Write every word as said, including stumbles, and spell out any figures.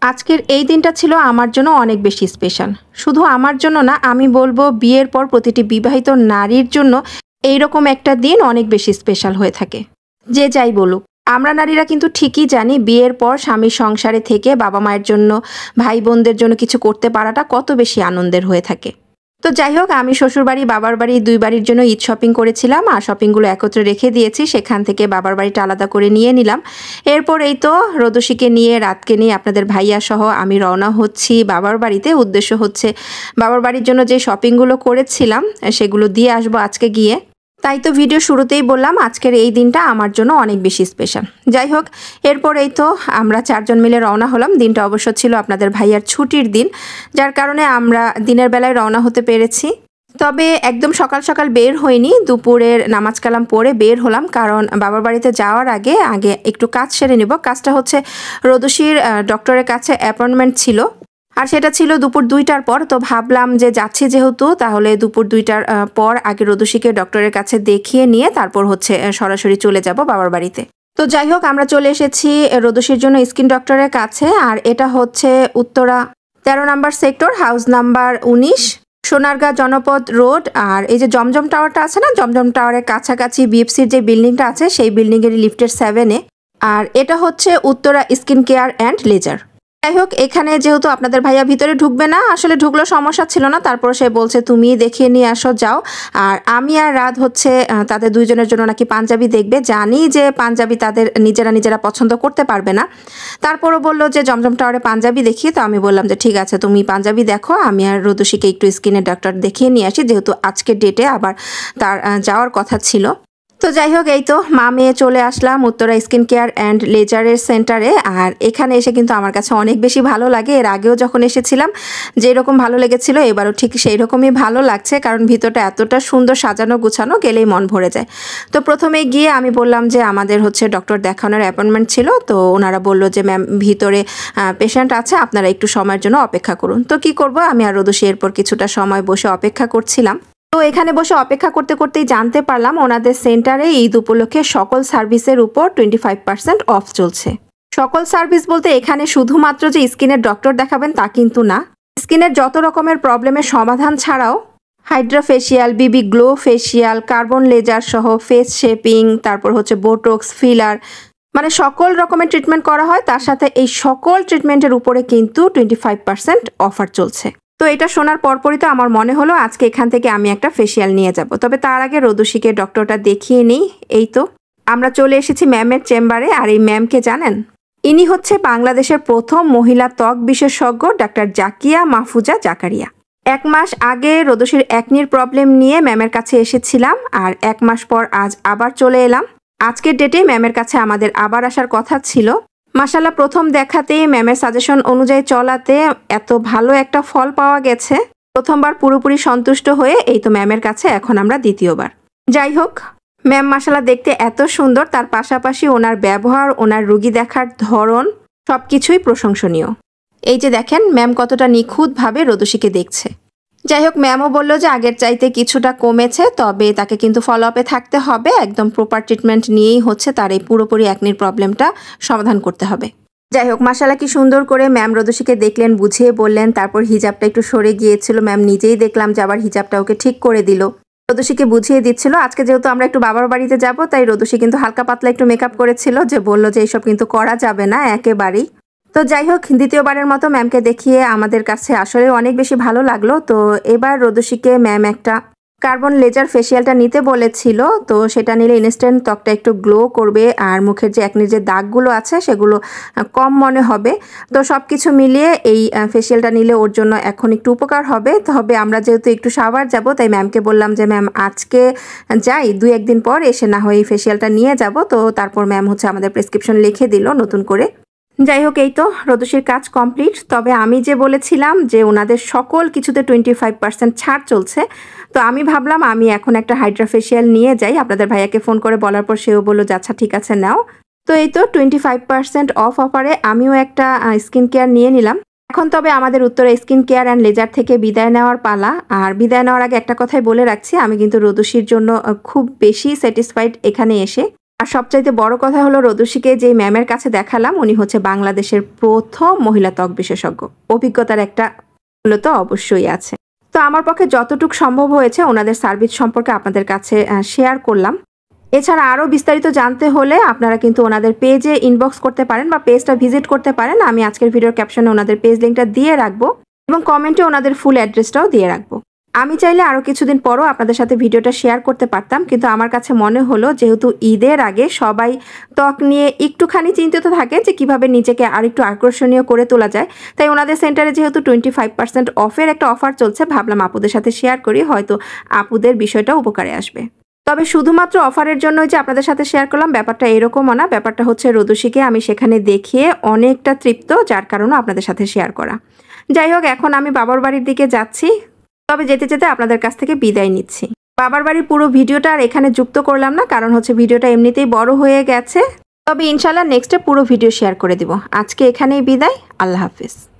আজকের এই দিনটা ছিল আমার জন্য অনেক বেশি স্পেশাল। শুধু আমার জন্য না, আমি বলবো বিয়ের পর প্রতিটি বিবাহিত নারীর জন্য এইরকম একটা দিন অনেক বেশি স্পেশাল হয়ে থাকে। যে যাই বলুক, আমরা নারীরা কিন্তু ঠিকই জানি বিয়ের পর স্বামীর সংসারে থেকে বাবা মায়ের জন্য, ভাই বোনদের জন্য কিছু করতে পারাটা কত বেশি আনন্দের হয়ে থাকে। তো যাই হোক, আমি শ্বশুরবাড়ি বাবার বাড়ি দুই বাড়ির জন্য ঈদ শপিং করেছিলাম আর শপিংগুলো একত্রে রেখে দিয়েছি। সেখান থেকে বাবার বাড়িটা আলাদা করে নিয়ে নিলাম। এরপর এই তো রোদসীকে নিয়ে, রাতকে নিয়ে, আপনাদের ভাইয়া সহ আমি রওনা হচ্ছি বাবার বাড়িতে। উদ্দেশ্য হচ্ছে বাবার বাড়ির জন্য যে শপিংগুলো করেছিলাম সেগুলো দিয়ে আসবো আজকে গিয়ে। তাই তো ভিডিও শুরুতেই বললাম আজকের এই দিনটা আমার জন্য অনেক বেশি স্পেশাল। যাই হোক, এরপর এই তো আমরা চারজন মিলে রওনা হলাম। দিনটা অবশ্য ছিল আপনাদের ভাইয়ার ছুটির দিন, যার কারণে আমরা দিনের বেলায় রওনা হতে পেরেছি। তবে একদম সকাল সকাল বের হইনি, দুপুরের নামাজ কালাম পড়ে বের হলাম, কারণ বাবার বাড়িতে যাওয়ার আগে আগে একটু কাজ সেরে নেব। কাজটা হচ্ছে রোদসীর ডক্টরের কাছে অ্যাপয়েন্টমেন্ট ছিল, আর সেটা ছিল দুপুর দুইটার পর। তো ভাবলাম যে যাচ্ছি যেহেতু, তাহলে দুপুর দুইটার পর আগে রোদসীকে ডক্টরের কাছে দেখিয়ে নিয়ে তারপর হচ্ছে সরাসরি চলে যাব বাবার বাড়িতে। তো যাই হোক, আমরা চলে এসেছি রোদসীর জন্য স্কিন ডক্টরের কাছে, আর এটা হচ্ছে উত্তরা তেরো নাম্বার সেক্টর, হাউস নাম্বার উনিশ, সোনারগাঁ জনপদ রোড। আর এই যে জমজম টাওয়ারটা আছে না, জমজম টাওয়ারের কাছাকাছি বিএফসির যে বিল্ডিংটা আছে সেই বিল্ডিংয়ের লিফটের সেভেনে। আর এটা হচ্ছে Uttara skin care and laser. যাই হোক, এখানে যেহেতু আপনাদের ভাইয়া ভিতরে ঢুকবে না, আসলে ঢুকলো সমস্যা ছিল না, তারপর সে বলছে তুমি দেখিয়ে নিয়ে আসো, যাও। আর আমি আর রাত হচ্ছে তাদের দুইজনের জন্য নাকি পাঞ্জাবি দেখবে। জানি যে পাঞ্জাবি তাদের নিজেরা নিজেরা পছন্দ করতে পারবে না, তারপরও বললো যে জমজম টাওয়ারে পাঞ্জাবি দেখিয়ে। তো আমি বললাম যে ঠিক আছে, তুমি পাঞ্জাবি দেখো, আমি আর রোদসীকে একটু স্কিনের ডাক্তার দেখিয়ে নিয়ে আসি, যেহেতু আজকের ডেটে আবার তার যাওয়ার কথা ছিল। তো যাই হোক, এই তো মা মেয়ে চলে আসলাম উত্তরা স্কিন কেয়ার অ্যান্ড লেজারের সেন্টারে। আর এখানে এসে কিন্তু আমার কাছে অনেক বেশি ভালো লাগে। এর আগেও যখন এসেছিলাম যেরকম ভালো লেগেছিল, এবারও ঠিক সেই রকমই ভালো লাগছে, কারণ ভিতরটা এতটা সুন্দর সাজানো গুছানো, গেলেই মন ভরে যায়। তো প্রথমে গিয়ে আমি বললাম যে আমাদের হচ্ছে ডক্টর দেখানোর অ্যাপয়েন্টমেন্ট ছিল। তো ওনারা বললো যে ম্যাম ভিতরে পেশেন্ট আছে, আপনারা একটু সময়ের জন্য অপেক্ষা করুন। তো কি করব, আমি আর রোদসী এরপর কিছুটা সময় বসে অপেক্ষা করছিলাম। তো এখানে বসে অপেক্ষা করতে করতেই জানতে পারলাম ওনাদের সেন্টারে ঈদ উপলক্ষে সকল সার্ভিসের উপর টোয়েন্টি ফাইভ পার্সেন্ট অফ চলছে। সকল সার্ভিস বলতে এখানে শুধুমাত্র যে স্কিনের ডক্টর দেখাবেন তা কিন্তু না, স্কিনের যত রকমের প্রবলেমের সমাধান ছাড়াও hydra facial, BB glow facial, carbon laser সহ ফেস শেপিং, তারপর হচ্ছে বোটক্স, ফিলার, মানে সকল রকমের ট্রিটমেন্ট করা হয়। তার সাথে এই সকল ট্রিটমেন্টের উপরে কিন্তু টোয়েন্টি ফাইভ পার্সেন্ট অফার চলছে। তো এটা শোনার পরপরই তো আমার মনে হলো আজকে এখান থেকে আমি একটা ফেসিয়াল নিয়ে যাব। তবে তার আগে রোদসীকে ডক্টরটা দেখিয়ে নিই। এই তো আমরা চলে এসেছি ম্যামের চেম্বারে। আর এই ম্যামকে জানেন, ইনি হচ্ছে বাংলাদেশের প্রথম মহিলা ত্বক বিশেষজ্ঞ ডাক্তার জাকিয়া মাহফুজা জাকারিয়া। এক মাস আগে রোদসীর অ্যাকনির প্রবলেম নিয়ে ম্যামের কাছে এসেছিলাম, আর এক মাস পর আজ আবার চলে এলাম। আজকের ডেটে ম্যামের কাছে আমাদের আবার আসার কথা ছিল। মাশাআল্লাহ, প্রথম দেখাতেই ম্যামের সাজেশন অনুযায়ী চলাতে এত ভালো একটা ফল পাওয়া গেছে। প্রথমবার পুরোপুরি সন্তুষ্ট হয়ে এই তো ম্যামের কাছে এখন আমরা দ্বিতীয়বার। যাই হোক, ম্যাম মাশাআল্লাহ দেখতে এত সুন্দর, তার পাশাপাশি ওনার ব্যবহার, ওনার রুগী দেখার ধরন সব কিছুই প্রশংসনীয়। এই যে দেখেন ম্যাম কতটা নিখুঁতভাবে রোদসীকে দেখছে। যাই হোক, ম্যামও বললো যে আগের চাইতে কিছুটা কমেছে, তবে তাকে কিন্তু ফলো আপে থাকতে হবে। একদম প্রপার ট্রিটমেন্ট নিয়েই হচ্ছে তার এই পুরোপুরি অ্যাকনির প্রবলেমটা সমাধান করতে হবে। যাই হোক, মাশাআল্লাহ কি সুন্দর করে ম্যাম রোদসীকে দেখলেন, বুঝিয়ে বললেন। তারপর হিজাবটা একটু সরে গিয়েছিল, ম্যাম নিজেই দেখলাম যে আবার হিজাবটা ওকে ঠিক করে দিল। রোদসীকে বুঝিয়ে দিচ্ছিল। আজকে যেহেতু আমরা একটু বাবার বাড়িতে যাব, তাই রোদসী কিন্তু হালকা পাতলা একটু মেকআপ করেছিল, যে বললো যে এইসব কিন্তু করা যাবে না একেবারেই। তো যাই হোক, দ্বিতীয়বারের মতো ম্যামকে দেখিয়ে আমাদের কাছে আসলে অনেক বেশি ভালো লাগলো। তো এবার রোদসীকে ম্যাম একটা কার্বন লেজার ফেসিয়ালটা নিতে বলেছিল। তো সেটা নিলে ইনস্ট্যান্ট ত্বকটা একটু গ্লো করবে, আর মুখের যে অ্যাকনির যে দাগগুলো আছে সেগুলো কম মনে হবে। তো সব কিছু মিলিয়ে এই ফেসিয়ালটা নিলে ওর জন্য এখন একটু উপকার হবে। তবে আমরা যেহেতু একটু সাভার যাব, তাই ম্যামকে বললাম যে ম্যাম আজকে যাই, দুই একদিন পর এসে না হয় এই ফেসিয়ালটা নিয়ে যাব। তো তারপর ম্যাম হচ্ছে আমাদের প্রেসক্রিপশন লিখে দিল নতুন করে। যাই হোক, এই তো রোদসীর কাজ কমপ্লিট। তবে আমি যে বলেছিলাম যে ওনাদের সকল কিছুতে টোয়েন্টি ফাইভ পার্সেন্ট ছাড় চলছে, তো আমি ভাবলাম আমি এখন একটা হাইড্রা ফেসিয়াল নিয়ে যাই। আপনাদের ভাইয়াকে ফোন করে বলার পর সেও বললো যে আচ্ছা ঠিক আছে নাও। তো এই তো টোয়েন্টি ফাইভ পার্সেন্ট অফ অফারে আমিও একটা স্কিন কেয়ার নিয়ে নিলাম। এখন তবে আমাদের Uttara skin care and laser থেকে বিদায় নেওয়ার পালা। আর বিদায় নেওয়ার আগে একটা কথাই বলে রাখছি, আমি কিন্তু রোদসীর জন্য খুব বেশি স্যাটিসফাইড এখানে এসে। আর সবচাইতে বড় কথা হলো রোদুশিকে যে ম্যামের কাছে দেখালাম উনি হচ্ছে বাংলাদেশের প্রথম মহিলা ত্বক বিশেষজ্ঞ। অভিজ্ঞতার একটা মূল্য তো অবশ্যই আছে। তো আমার পক্ষে যতটুকু সম্ভব হয়েছে ওনাদের সার্ভিস সম্পর্কে আপনাদের কাছে শেয়ার করলাম। এছাড়া আরও বিস্তারিত জানতে হলে আপনারা কিন্তু ওনাদের পেজে ইনবক্স করতে পারেন বা পেজটা ভিজিট করতে পারেন। আমি আজকের ভিডিওর ক্যাপশনে ওনাদের পেজ লিঙ্কটা দিয়ে রাখবো এবং কমেন্টে ওনাদের ফুল অ্যাড্রেসটাও দিয়ে রাখবো। আমি চাইলে আরও কিছুদিন পরও আপনাদের সাথে ভিডিওটা শেয়ার করতে পারতাম, কিন্তু আমার কাছে মনে হলো যেহেতু ঈদের আগে সবাই ত্বক নিয়ে একটুখানি চিন্তিত থাকে যে কীভাবে নিজেকে আর একটু আকর্ষণীয় করে তোলা যায়, তাই ওনাদের সেন্টারে যেহেতু টোয়েন্টি ফাইভ পার্সেন্ট অফের একটা অফার চলছে ভাবলাম আপুদের সাথে শেয়ার করি, হয়তো আপুদের বিষয়টা উপকারে আসবে। তবে শুধুমাত্র অফারের জন্যই যে আপনাদের সাথে শেয়ার করলাম ব্যাপারটা এরকমও না। ব্যাপারটা হচ্ছে রোদুশিকে আমি সেখানে দেখিয়ে অনেকটা তৃপ্ত, যার কারণে আপনাদের সাথে শেয়ার করা। যাই হোক, এখন আমি বাবার বাড়ির দিকে যাচ্ছি, তবে যেতে যেতে আপনাদের কাছ থেকে বিদায় নিচ্ছি। বাবার বাড়ির পুরো ভিডিওটা আর এখানে যুক্ত করলাম না, কারণ হচ্ছে ভিডিওটা এমনিতেই বড় হয়ে গেছে। তবে ইনশাল্লাহ নেক্সটে পুরো ভিডিও শেয়ার করে দিব। আজকে এখানেই বিদায়, আল্লাহ হাফিজ।